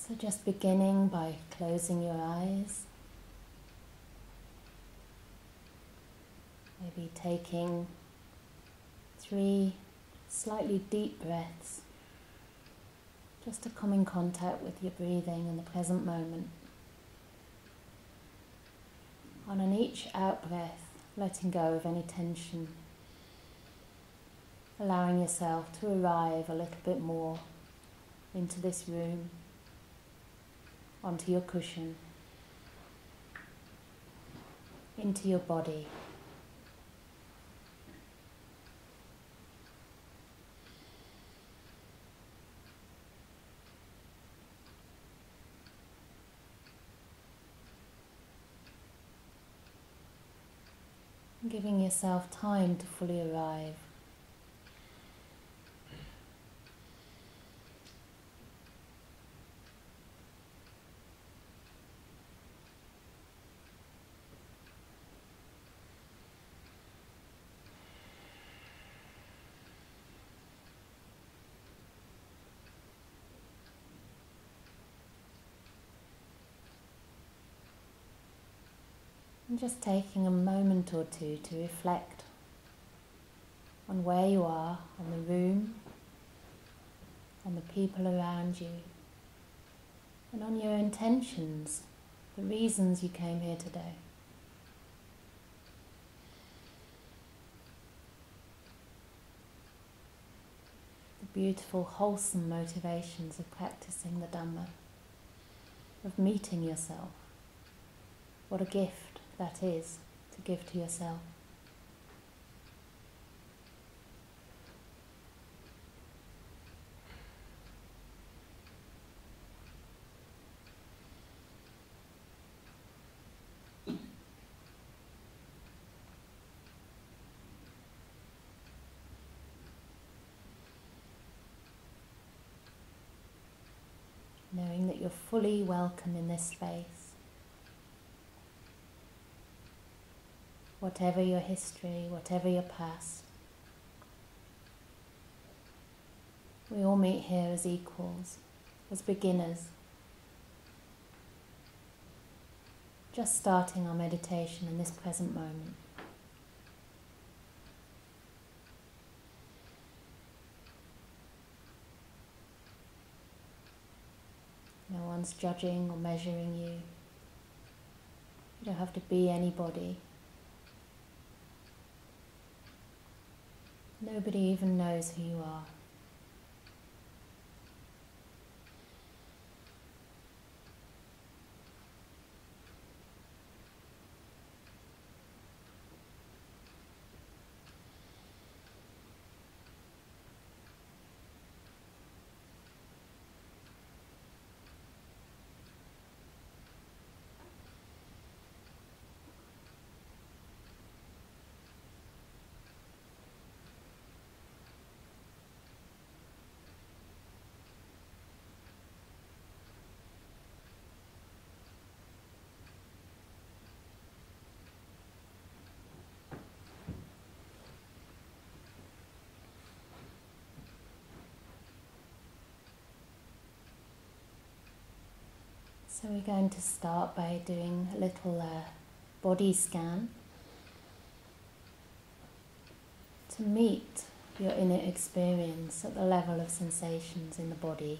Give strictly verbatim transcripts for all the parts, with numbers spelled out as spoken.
So just beginning by closing your eyes, maybe taking three slightly deep breaths, just to come in contact with your breathing in the present moment. And on each out-breath, letting go of any tension, allowing yourself to arrive a little bit more into this room, onto your cushion, into your body. Giving yourself time to fully arrive. And just taking a moment or two to reflect on where you are, on the room, on the people around you, and on your intentions, the reasons you came here today. The beautiful, wholesome motivations of practicing the Dhamma, of meeting yourself. What a gift that is to give to yourself. Knowing that you're fully welcome in this space. Whatever your history, whatever your past, we all meet here as equals, as beginners, just starting our meditation in this present moment. No one's judging or measuring you. You don't have to be anybody. Nobody even knows who you are. So we're going to start by doing a little uh, body scan to meet your inner experience at the level of sensations in the body.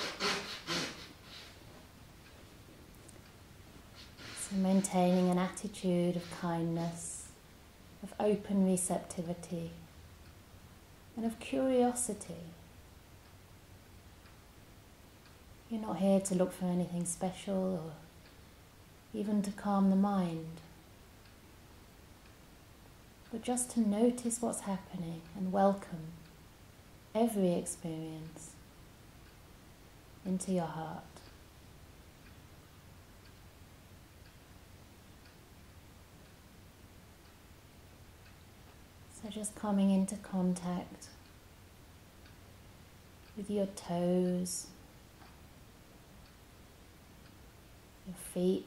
So maintaining an attitude of kindness, of open receptivity, and of curiosity. You're not here to look for anything special or even to calm the mind, but just to notice what's happening and welcome every experience into your heart. So just coming into contact with your toes, your feet,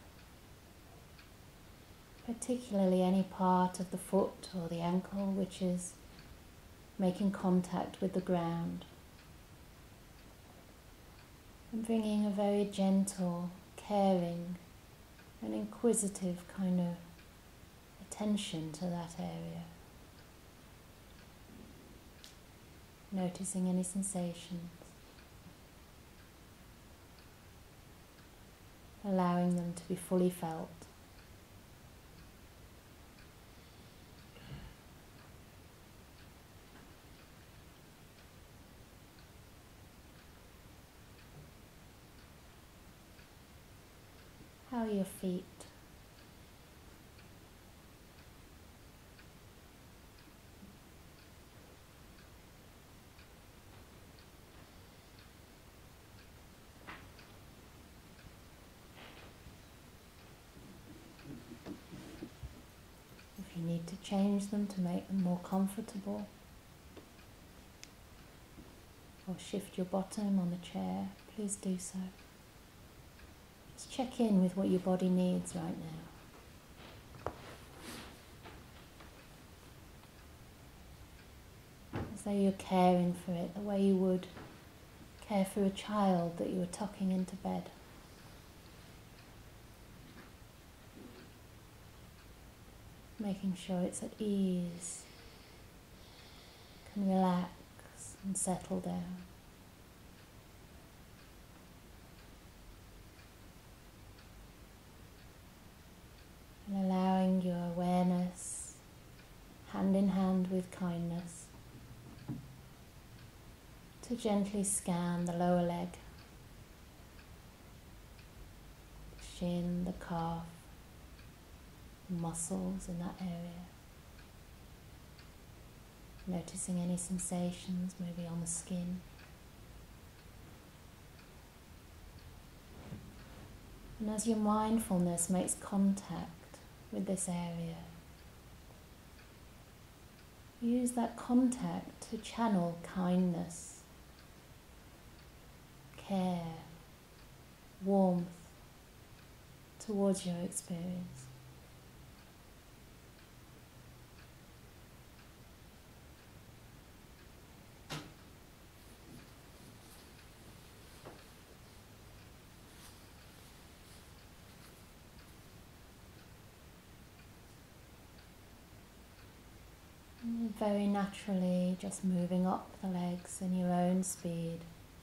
particularly any part of the foot or the ankle which is making contact with the ground. And bringing a very gentle, caring and inquisitive kind of attention to that area. Noticing any sensations. Allowing them to be fully felt. How are your feet? If you need to change them to make them more comfortable, or shift your bottom on the chair, please do so. Just check in with what your body needs right now. As though you're caring for it the way you would care for a child that you were tucking into bed. Making sure it's at ease, can relax and settle down. And allowing your awareness, hand in hand with kindness, to gently scan the lower leg, the shin, the calf, the muscles in that area. Noticing any sensations maybe on the skin. And as your mindfulness makes contact with this area, use that contact to channel kindness, care, warmth towards your experience. And very naturally, just moving up the legs in your own speed.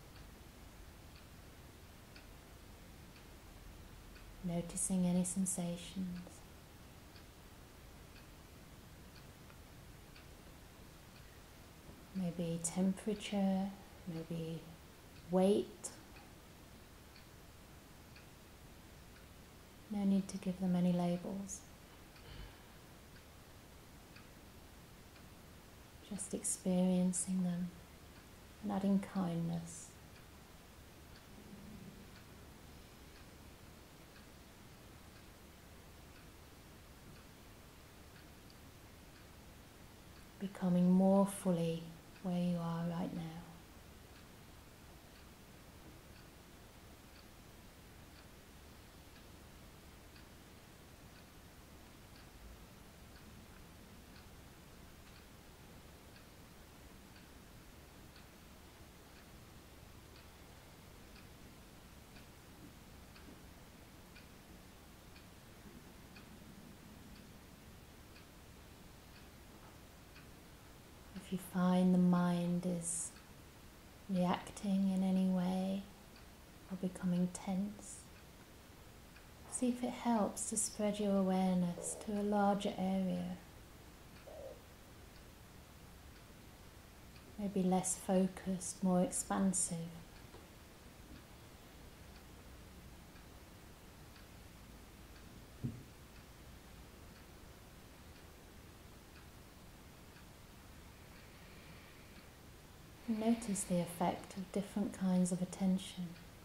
Noticing any sensations. Maybe temperature, maybe weight. No need to give them any labels. Just experiencing them and adding kindness. Becoming more fully where you are right now. If you find the mind is reacting in any way or becoming tense, see if it helps to spread your awareness to a larger area. Maybe less focused, more expansive. Notice the effect of different kinds of attention.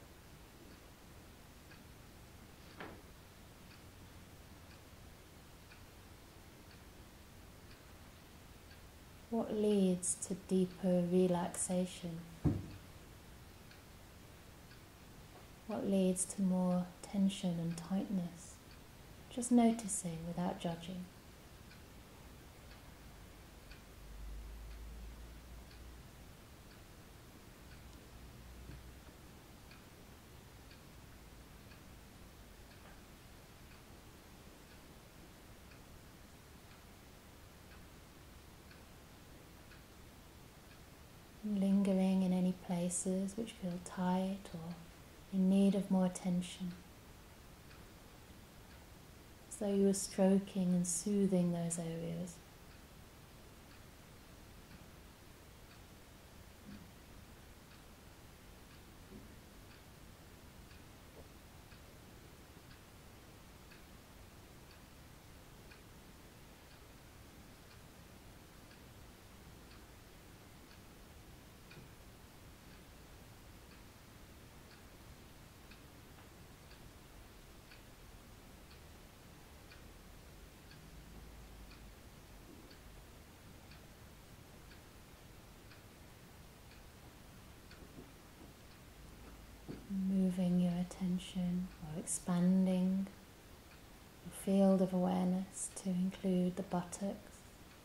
What leads to deeper relaxation? What leads to more tension and tightness? Just noticing without judging. places which feel tight or in need of more attention, as though you were stroking and soothing those areas. Moving your attention or expanding your field of awareness to include the buttocks.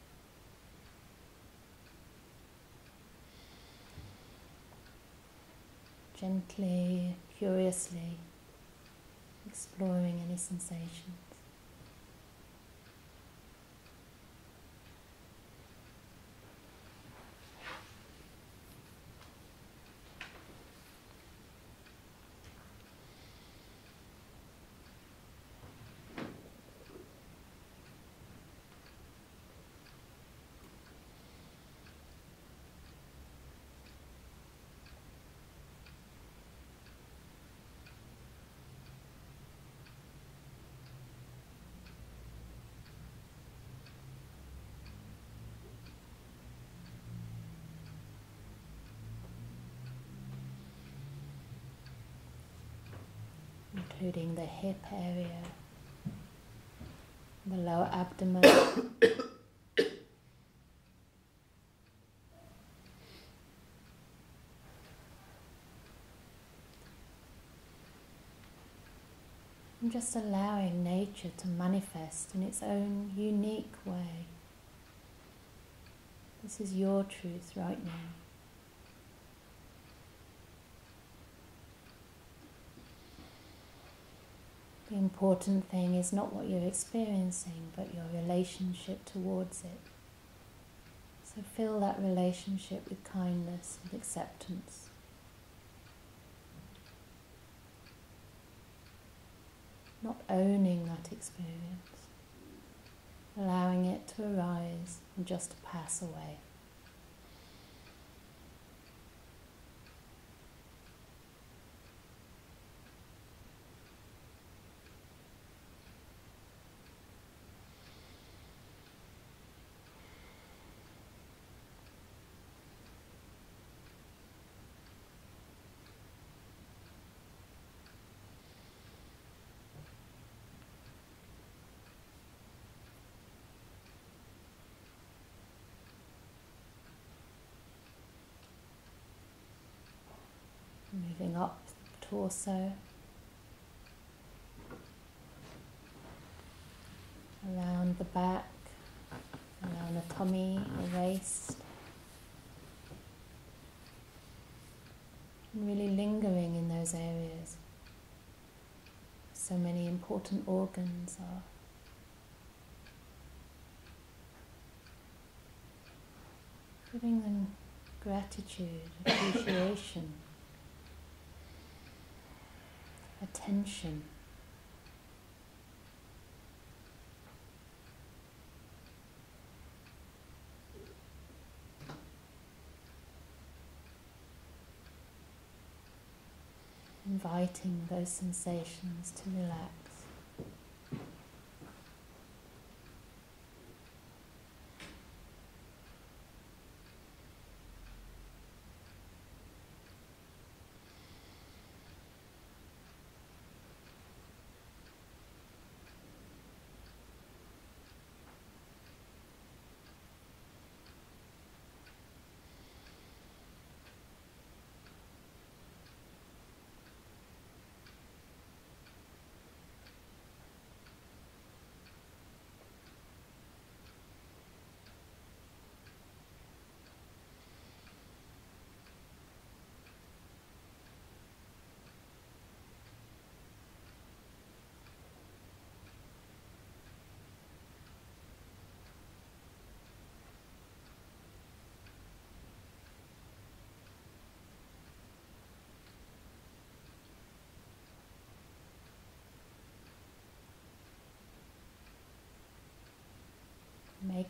Gently, curiously exploring any sensations. Including the hip area, the lower abdomen, and just allowing nature to manifest in its own unique way. This is your truth right now. The important thing is not what you're experiencing, but your relationship towards it. So fill that relationship with kindness and acceptance. Not owning that experience, allowing it to arise and just to pass away. Moving up the torso, around the back, around the tummy, the waist, and really lingering in those areas. So many important organs are. Giving them gratitude, appreciation, attention. Inviting those sensations to relax.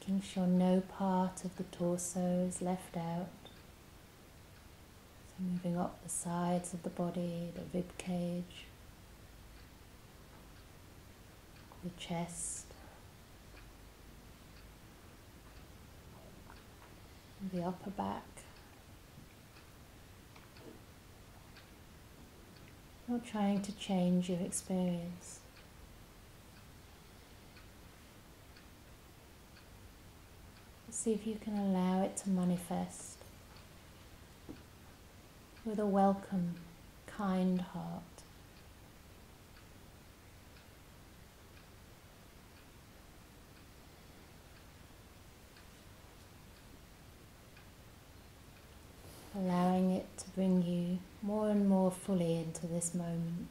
making sure no part of the torso is left out. So moving up the sides of the body, the rib cage, the chest, the upper back. Not trying to change your experience. See if you can allow it to manifest with a welcome, kind heart. Allowing it to bring you more and more fully into this moment.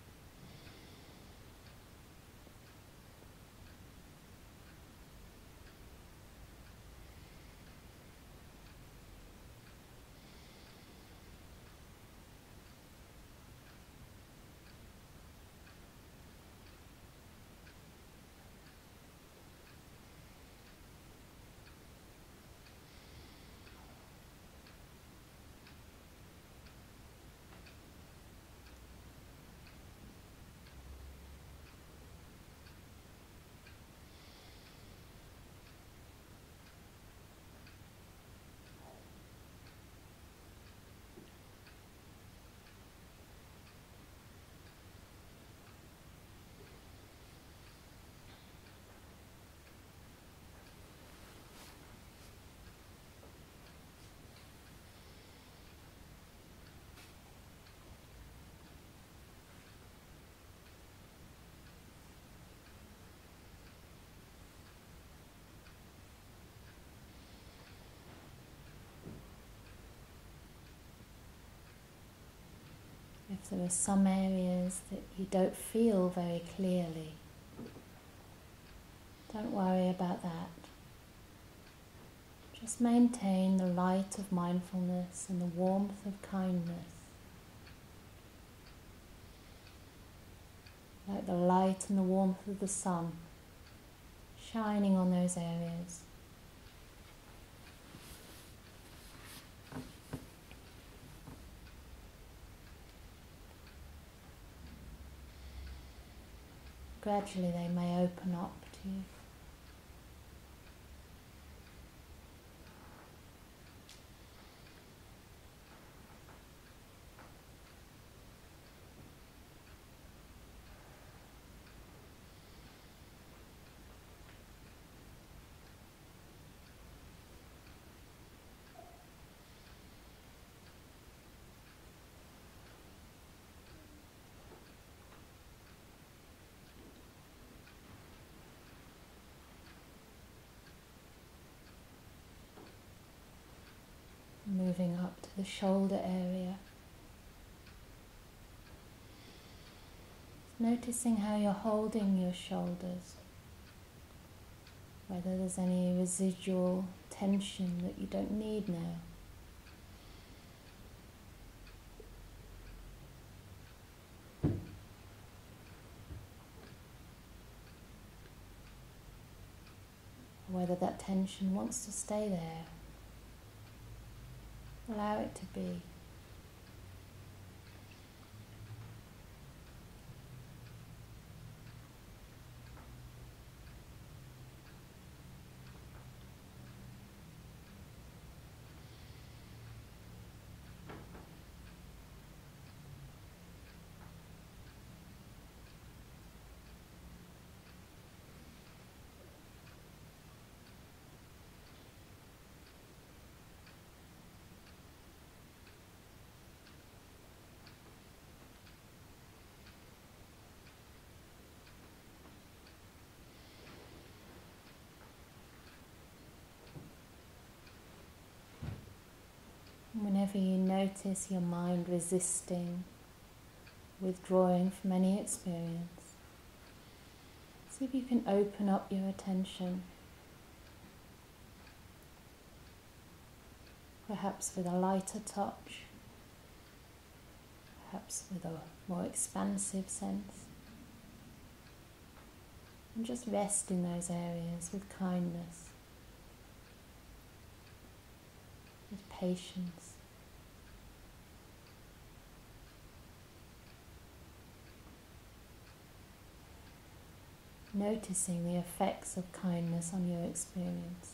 If there are some areas that you don't feel very clearly, don't worry about that. Just maintain the light of mindfulness and the warmth of kindness, like the light and the warmth of the sun shining on those areas. Gradually they may open up to you. Moving up to the shoulder area. Noticing how you're holding your shoulders. Whether there's any residual tension that you don't need now. Whether that tension wants to stay there. Allow it to be. Whenever you notice your mind resisting, withdrawing from any experience, see if you can open up your attention, perhaps with a lighter touch, perhaps with a more expansive sense, and just rest in those areas with kindness. with patience. Noticing the effects of kindness on your experience.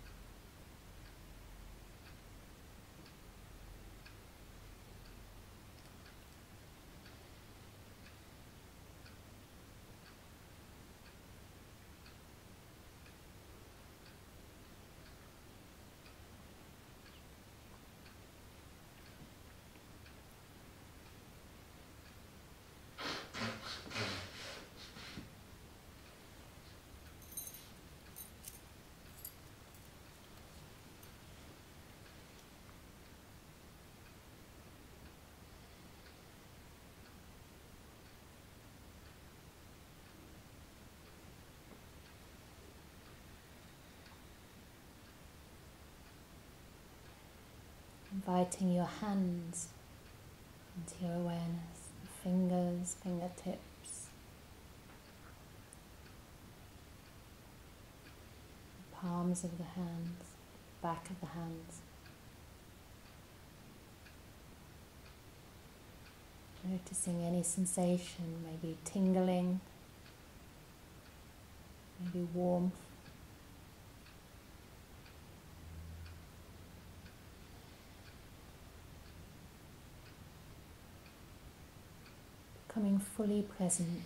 Inviting your hands into your awareness, the fingers, fingertips, the palms of the hands, back of the hands. Noticing any sensation, maybe tingling, maybe warmth. Becoming fully present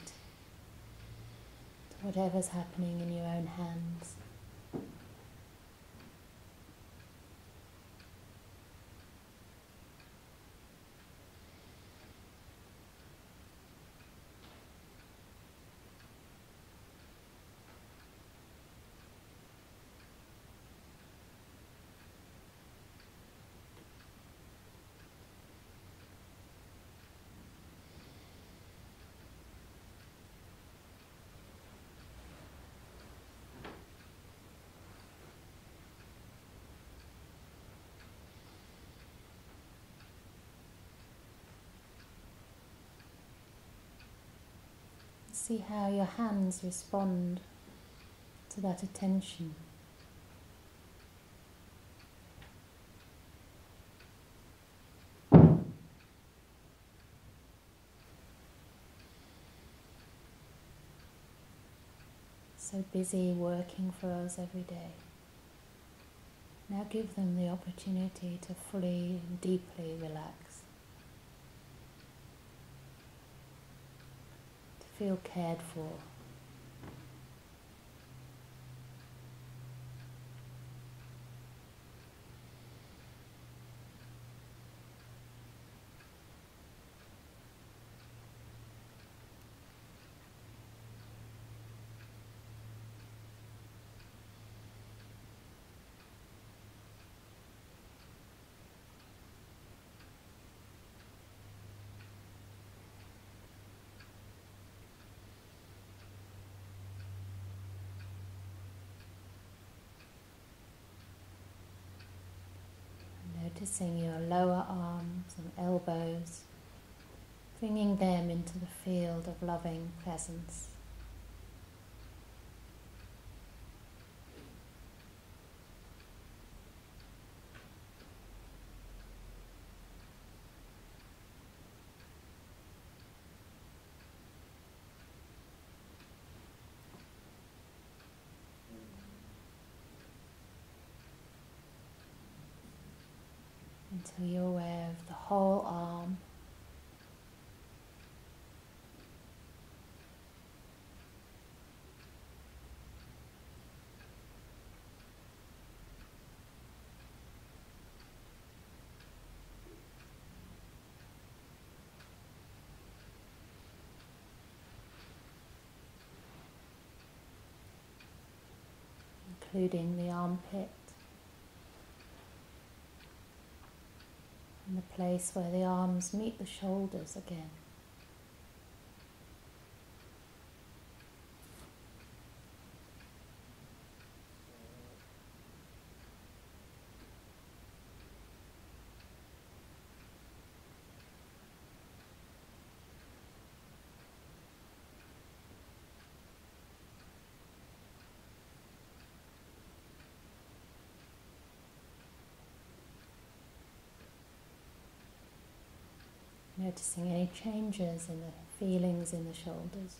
to whatever's happening in your own hands. See how your hands respond to that attention. So busy working for us every day. Now give them the opportunity to fully and deeply relax. To feel cared for. Noticing your lower arms and elbows, bringing them into the field of loving presence. Until you're aware of the whole arm. Including the armpit and the place where the arms meet the shoulders again. Noticing any changes in the feelings in the shoulders.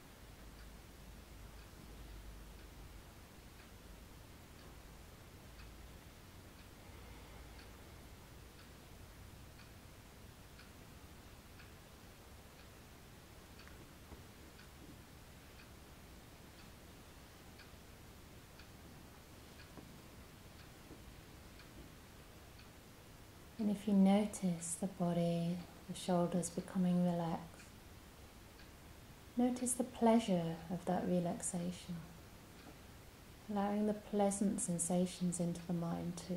And if you notice the body, the shoulders becoming relaxed, notice the pleasure of that relaxation, allowing the pleasant sensations into the mind too.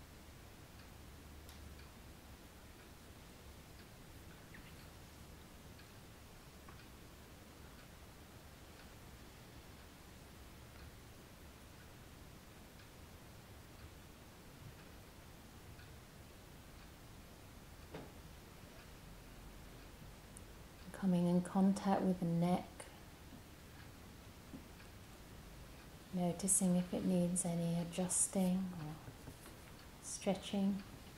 Coming in contact with the neck, noticing if it needs any adjusting or stretching.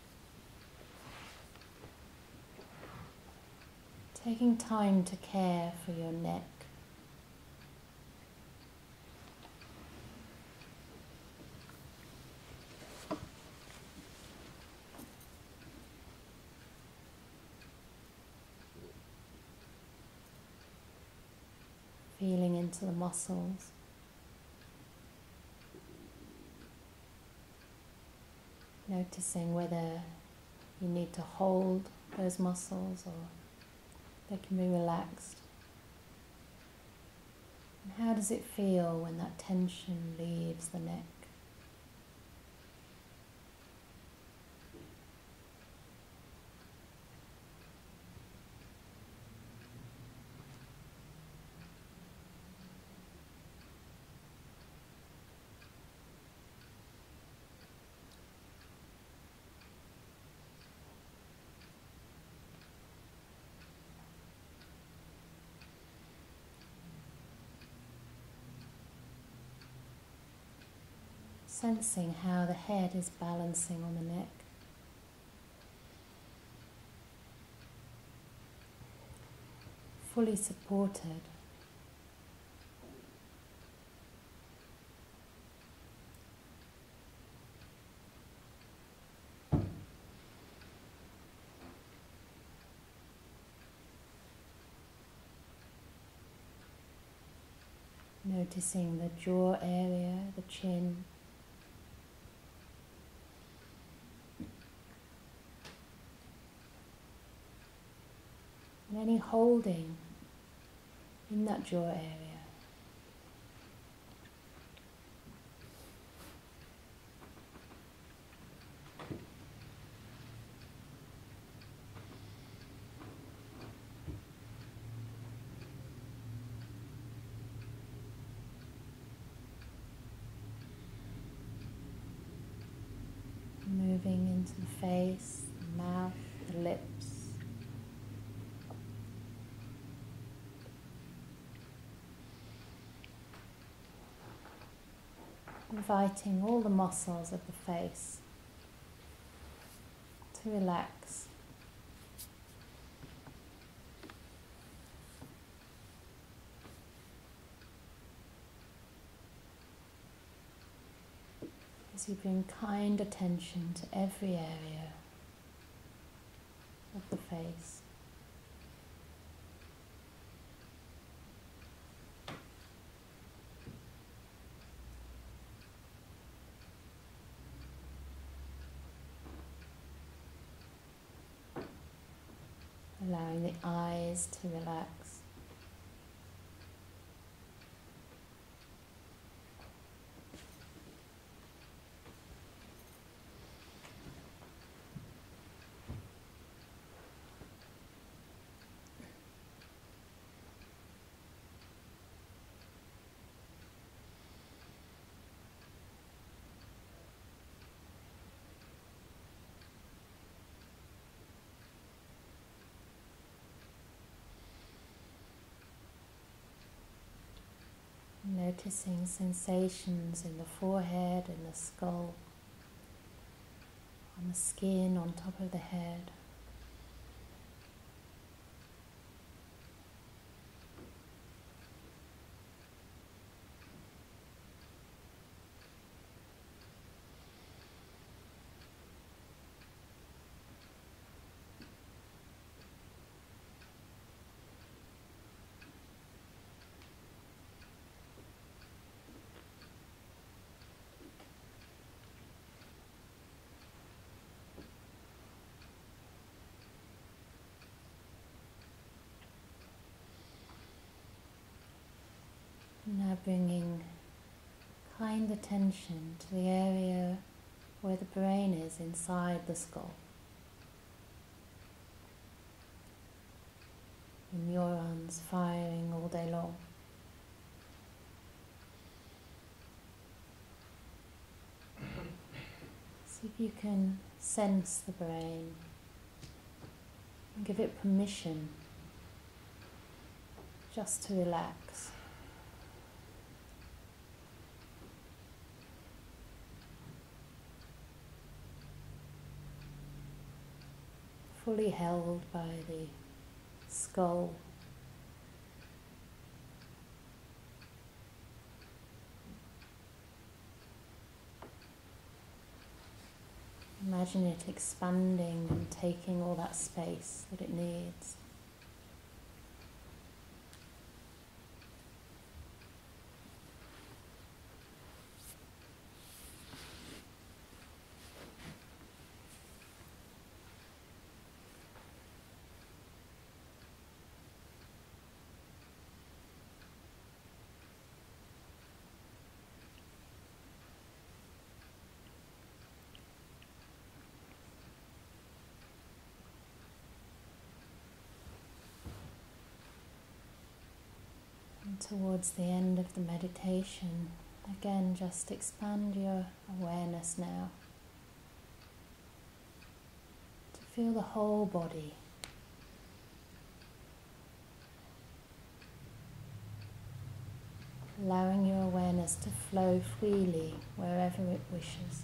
Taking time to care for your neck. Feeling into the muscles. Noticing whether you need to hold those muscles or they can be relaxed. And how does it feel when that tension leaves the neck? Sensing how the head is balancing on the neck. Fully supported. Noticing the jaw area, the chin. And any holding in that jaw area. Moving into the face, the mouth, the lips. Inviting all the muscles of the face to relax. As you bring kind attention to every area of the face. Allowing the eyes to relax. Noticing sensations in the forehead and the skull, on the skin on top of the head. now bringing kind attention to the area where the brain is inside the skull. The neurons firing all day long. See if you can sense the brain and give it permission just to relax. Fully held by the skull. Imagine it expanding and taking all that space that it needs. And towards the end of the meditation, again, just expand your awareness now to feel the whole body. Allowing your awareness to flow freely wherever it wishes.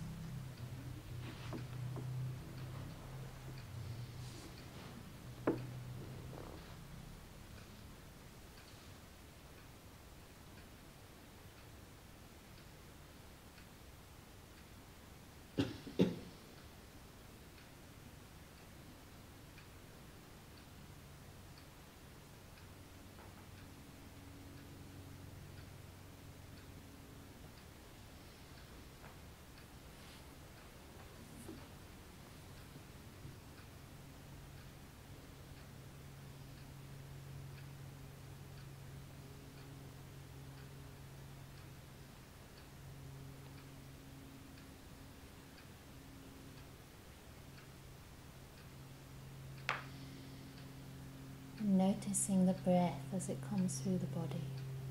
Noticing the breath as it comes through the body.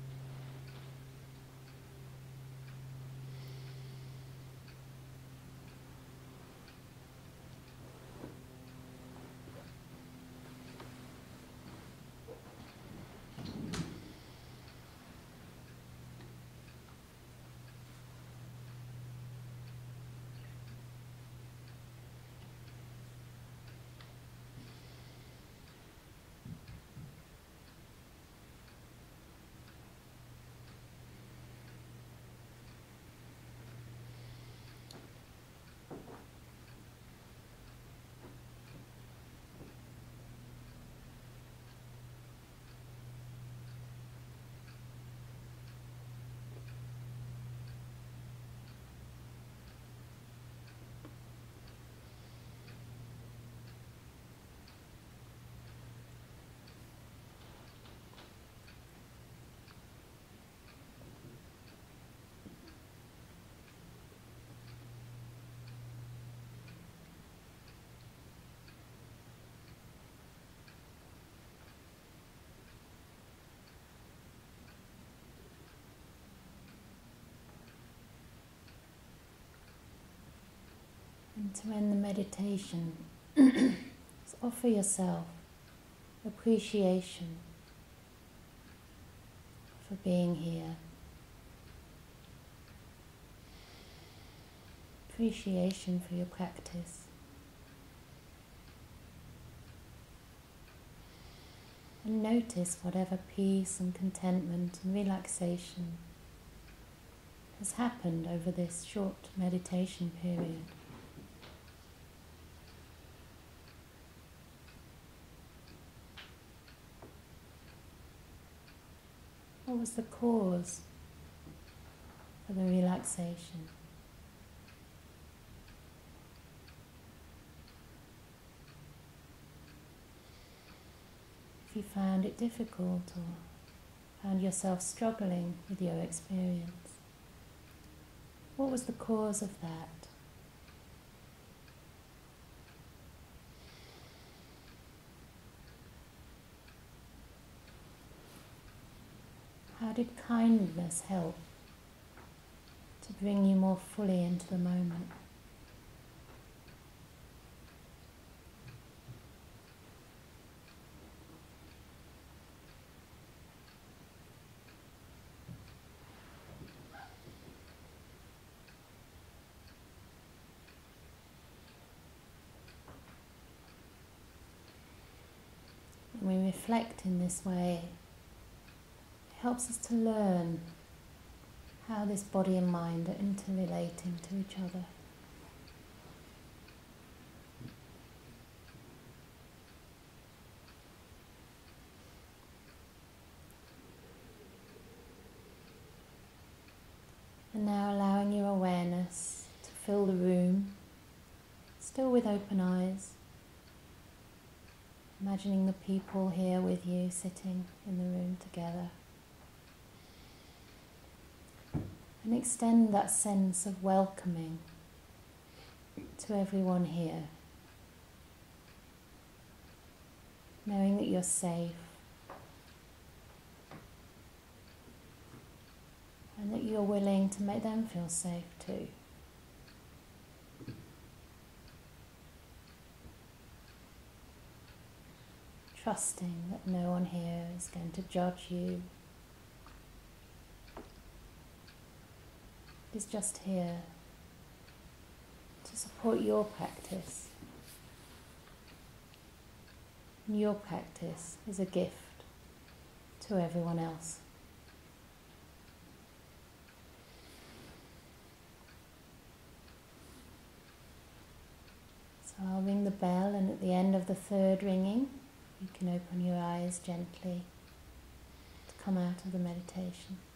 And to end the meditation, just offer yourself appreciation for being here. Appreciation for your practice. And notice whatever peace and contentment and relaxation has happened over this short meditation period. What was the cause for the relaxation? If you found it difficult or found yourself struggling with your experience. What was the cause of that? How did kindness help to bring you more fully into the moment? When we reflect in this way, it helps us to learn how this body and mind are interrelating to each other. And now allowing your awareness to fill the room, still with open eyes. Imagining the people here with you sitting in the room together. And extend that sense of welcoming to everyone here. Knowing that you're safe. And that you're willing to make them feel safe too. Trusting that no one here is going to judge you. Is just here to support your practice. And your practice is a gift to everyone else. So I'll ring the bell, and at the end of the third ringing, you can open your eyes gently to come out of the meditation.